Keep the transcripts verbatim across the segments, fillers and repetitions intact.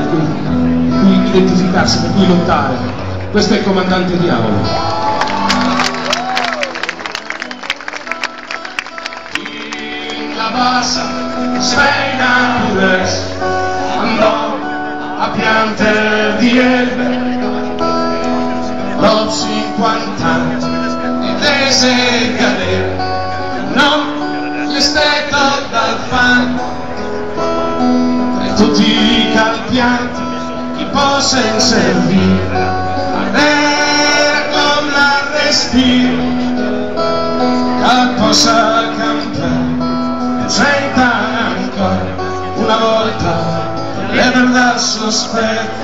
per cui, per cui identificarsi, per cui lottare. Questo è il Comandante Diavolo. In la bassa sei naturales andò a piante di erbe dopo cinquanta anni di desegadere no, l'estetto dal fan tra tutti i campianti chi possa servire a vera con la respiro che possa cambiare trenta ancora una volta e per dar sospetto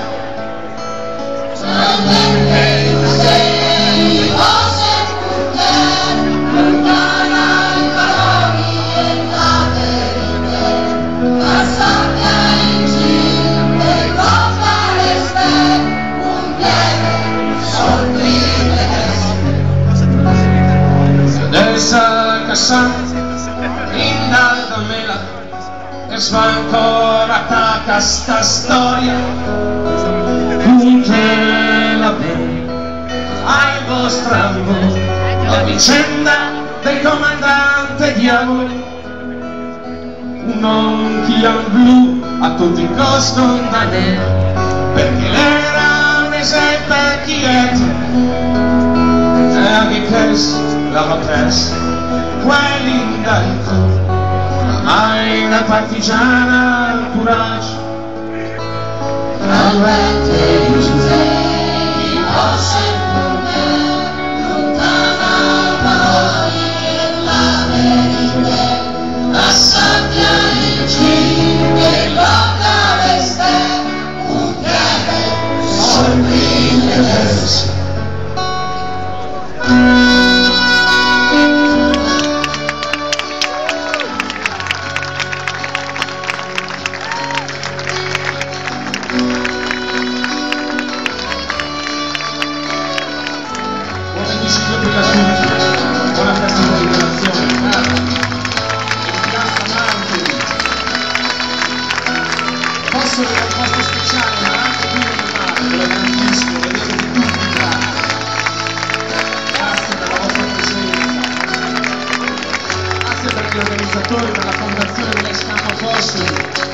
adesso cassante in alta mela e sva ancora attacca sta storia punte la bene al vostro amore la vicenda del Comandante Diavolo un occhio blu a tutti i costi da nero perché l'era un esempio quieto e anche questo l'aveva perso quelli intanto mai una partigiana coraggio la gente dice chi possa lontana poi la verità la sabbia in cibo e l'opera resta un piede sorprende verso buona festa di liberazione, posso avere un posto speciale, ma anche qui non è male, ve lo garantisco, vedete di tutti i gradi. Grazie per la vostra presenza, grazie per gli organizzatori, per la fondazione dell'Escampo Fossoli.